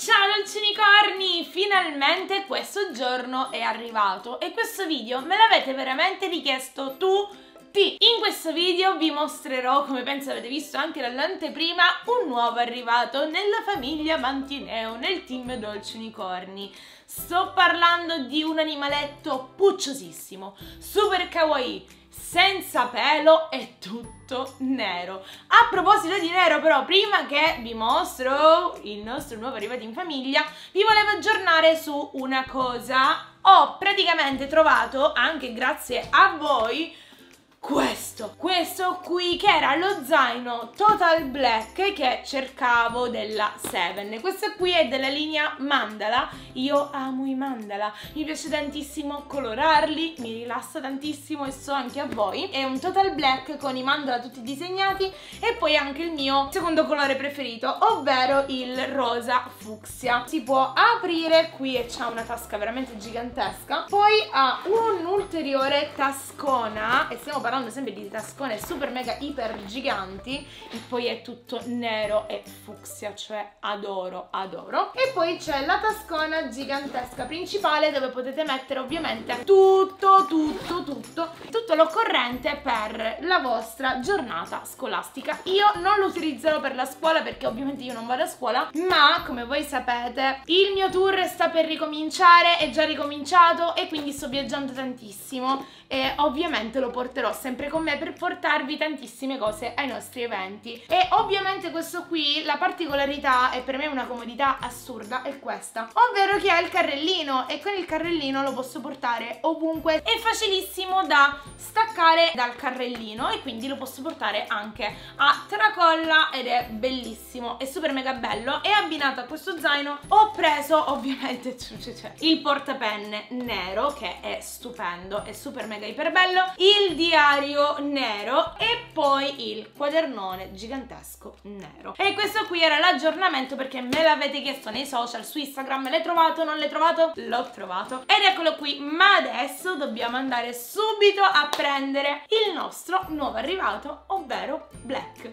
Ciao dolci unicorni! Finalmente questo giorno è arrivato e questo video me l'avete veramente richiesto tutti. In questo video vi mostrerò, come penso avete visto anche dall'anteprima, un nuovo arrivato nella famiglia Mantineo, nel team dolci unicorni. Sto parlando di un animaletto pucciosissimo, super kawaii, senza pelo e tutto nero. A proposito di nero, però, prima che vi mostro il nostro nuovo arrivato in famiglia, vi volevo aggiornare su una cosa. Ho praticamente trovato, anche grazie a voi, questo qui, che era lo zaino Total Black che cercavo della Seven. Questo qui è della linea Mandala. Io amo i mandala, mi piace tantissimo colorarli, mi rilassa tantissimo e so anche a voi. È un Total Black con i mandala tutti disegnati e poi anche il mio secondo colore preferito, ovvero il rosa fucsia. Si può aprire qui e c'ha una tasca veramente gigantesca. Poi ha un'ulteriore tascona, e stiamo parlando sempre di tascone super mega iper giganti, e poi è tutto nero e fucsia, cioè adoro. E poi c'è la tascona gigantesca principale dove potete mettere ovviamente tutto l'occorrente per la vostra giornata scolastica. Io non lo utilizzerò per la scuola perché ovviamente io non vado a scuola, ma come voi sapete il mio tour sta per ricominciare, è già ricominciato e quindi sto viaggiando tantissimo e ovviamente lo porterò sempre con me per portarvi tantissime cose ai nostri eventi. E ovviamente questo qui, la particolarità, e per me una comodità assurda, è questa, ovvero che ha il carrellino, e con il carrellino lo posso portare ovunque. È facilissimo da staccare dal carrellino e quindi lo posso portare anche a tracolla ed è bellissimo, è super mega bello. E abbinato a questo zaino ho preso ovviamente il portapenne nero, che è stupendo, è super mega iper bello, il diario nero e poi il quadernone gigantesco nero. E questo qui era l'aggiornamento perché me l'avete chiesto nei social, su Instagram. L'hai trovato? Non l'hai trovato? L'ho trovato ed eccolo qui. Ma adesso dobbiamo andare subito a prendere il nostro nuovo arrivato, ovvero Black.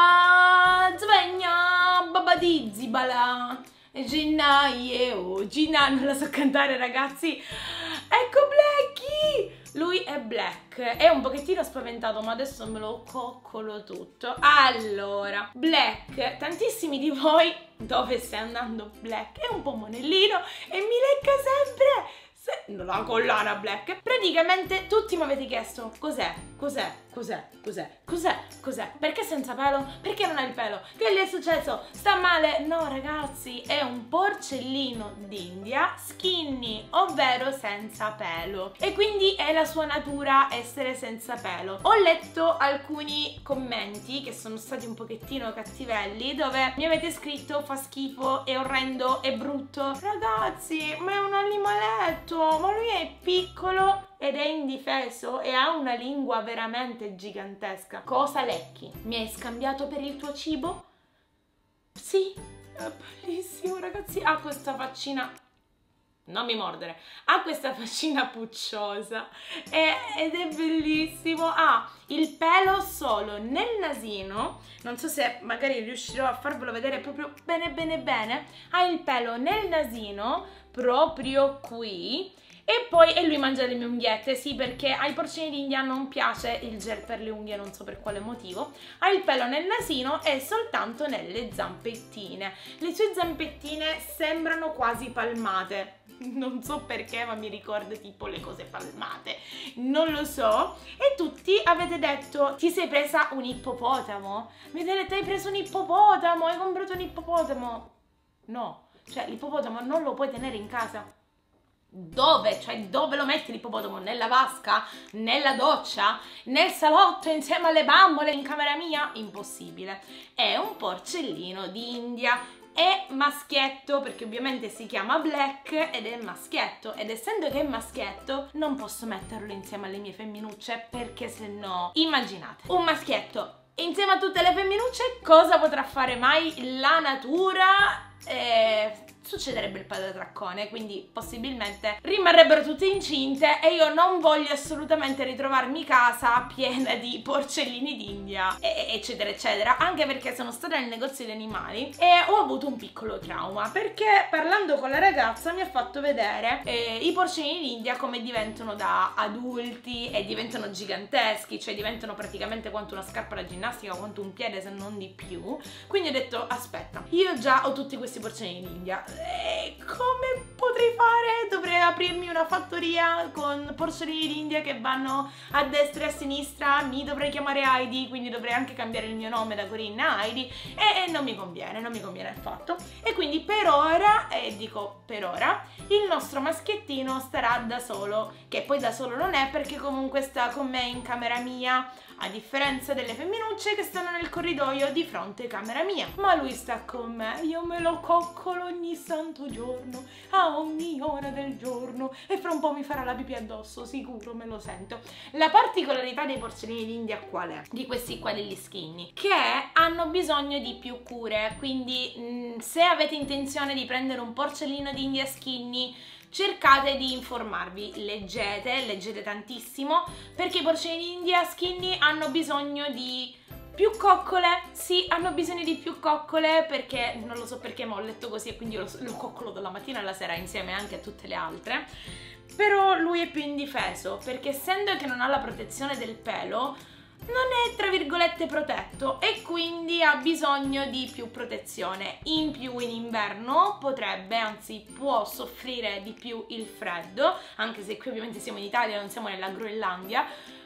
Svegna babadi zibala gennaio, non la so cantare ragazzi. Ecco Blacky! Lui è Black, è un pochettino spaventato ma adesso me lo coccolo tutto. Allora, Black, tantissimi di voi, dove stai andando Black? È un po' monellino e mi lecca sempre la collana Black. Praticamente tutti mi avete chiesto cos'è? Perché senza pelo? Perché non ha il pelo? Che gli è successo? Sta male? No ragazzi, è un porcellino d'India skinny, ovvero senza pelo, e quindi è la sua natura essere senza pelo. Ho letto alcuni commenti che sono stati un pochettino cattivelli, dove mi avete scritto fa schifo, è orrendo, è brutto. Ragazzi, ma è un animaletto, ma lui è piccolo ed è indifeso e ha una lingua veramente gigantesca. Cosa lecchi? Mi hai scambiato per il tuo cibo? Sì, è bellissimo ragazzi, ha questa faccina, non mi mordere, ha questa faccina pucciosa ed è bellissimo. Ha il pelo solo nel nasino, non so se magari riuscirò a farvelo vedere proprio bene, ha il pelo nel nasino proprio qui. E poi lui mangia le mie unghiette, sì, perché ai porcini d'India non piace il gel per le unghie, non so per quale motivo. Ha il pelo nel nasino e soltanto nelle zampettine. Le sue zampettine sembrano quasi palmate. Non so perché, ma mi ricorda tipo le cose palmate. Non lo so. E tutti avete detto, ti sei presa un ippopotamo? Mi avete detto, hai preso un ippopotamo? Hai comprato un ippopotamo? No, cioè l'ippopotamo non lo puoi tenere in casa. Dove? Cioè dove lo metti l'ippopotamo? Nella vasca? Nella doccia? Nel salotto insieme alle bambole in camera mia? Impossibile. È un porcellino d'India. È maschietto perché ovviamente si chiama Black ed è maschietto, ed essendo che è maschietto non posso metterlo insieme alle mie femminucce perché se no, immaginate, un maschietto insieme a tutte le femminucce, cosa potrà fare mai la natura? succederebbe il patatraccone, quindi possibilmente rimarrebbero tutte incinte e io non voglio assolutamente ritrovarmi casa piena di porcellini d'India, eccetera eccetera, anche perché sono stata nel negozio di animali e ho avuto un piccolo trauma, perché parlando con la ragazza mi ha fatto vedere i porcellini d'India come diventano da adulti e diventano giganteschi, cioè diventano praticamente quanto una scarpa da ginnastica, quanto un piede se non di più. Quindi ho detto aspetta, io già ho tutti questi porcellini d'India, come potrei fare? Dovrei aprirmi una fattoria con porcellini d'India che vanno a destra e a sinistra, mi dovrei chiamare Heidi, quindi dovrei anche cambiare il mio nome da Corinna a Heidi e non mi conviene affatto. E quindi per ora, dico per ora, il nostro maschiettino starà da solo, che poi da solo non è perché comunque sta con me in camera mia, a differenza delle femminucce che stanno nel corridoio di fronte a camera mia. Ma lui sta con me, io me lo coccolo ogni santo giorno, a ogni ora del giorno, e fra un po' mi farà la pipì addosso, sicuro, me lo sento. La particolarità dei porcellini d'India qual è? Di questi qua degli skinny, che hanno bisogno di più cure, quindi se avete intenzione di prendere un porcellino d'India skinny, cercate di informarvi, leggete tantissimo, perché i porcellini d'India skinny hanno bisogno di più coccole, sì, hanno bisogno di più coccole, perché non lo so perché, ma ho letto così e quindi io lo coccolo dalla mattina alla sera insieme anche a tutte le altre. Però lui è più indifeso, perché essendo che non ha la protezione del pelo, non è tra virgolette protetto e quindi ha bisogno di più protezione. In più in inverno potrebbe, anzi può soffrire di più il freddo, anche se qui ovviamente siamo in Italia, non siamo nella Groenlandia.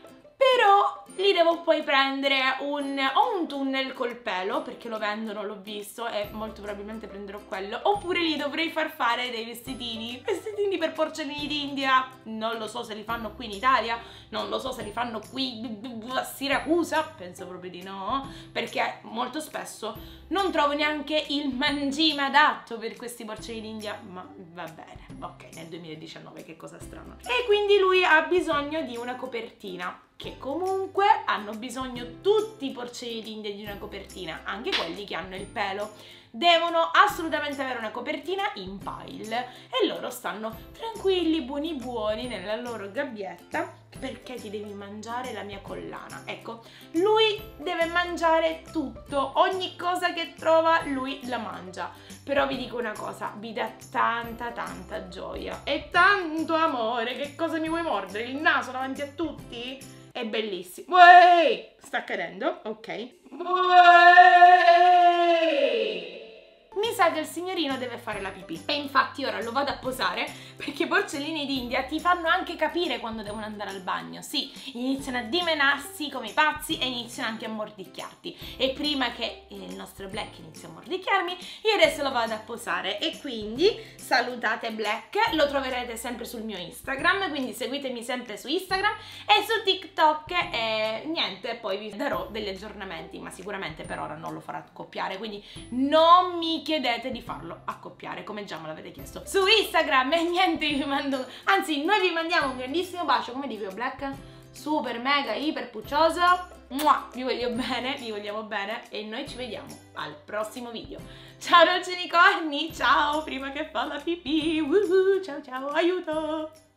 Però li devo poi prendere o un tunnel col pelo, perché lo vendono, l'ho visto, e molto probabilmente prenderò quello, oppure gli dovrei far fare dei vestitini per porcellini d'India. Non lo so se li fanno qui in Italia, non lo so se li fanno qui a Siracusa, penso proprio di no, perché molto spesso non trovo neanche il mangime adatto per questi porcellini d'India, ma va bene, ok, nel 2019, che cosa strana. E quindi lui ha bisogno di una copertina, che comunque hanno bisogno tutti i porcellini d'India di una copertina, anche quelli che hanno il pelo. Devono assolutamente avere una copertina in pile e loro stanno tranquilli, buoni buoni nella loro gabbietta. Perché ti devi mangiare la mia collana? Ecco, lui deve mangiare tutto, ogni cosa che trova lui la mangia. Però vi dico una cosa, vi dà tanta gioia e tanto amore. Che cosa mi vuoi mordere? Il naso davanti a tutti? È bellissimo. Uey! Sta cadendo? Ok. Uey! Mi sa che il signorino deve fare la pipì e infatti ora lo vado a posare, perché i porcellini d'India ti fanno anche capire quando devono andare al bagno. Sì, iniziano a dimenarsi come i pazzi e iniziano anche a mordicchiarti, e prima che il nostro Black inizi a mordicchiarmi io adesso lo vado a posare. E quindi salutate Black, lo troverete sempre sul mio Instagram, quindi seguitemi sempre su Instagram e su TikTok e niente, poi vi darò degli aggiornamenti, ma sicuramente per ora non lo farò accoppiare, quindi non mi chiedete di farlo accoppiare come già me l'avete chiesto su Instagram. E niente, vi mando, anzi noi vi mandiamo un grandissimo bacio, come dico io Black, super mega iper puccioso. Vi voglio bene, vi vogliamo bene e noi ci vediamo al prossimo video. Ciao dolci unicorni, ciao, prima che fa la pipì, ciao ciao, aiuto.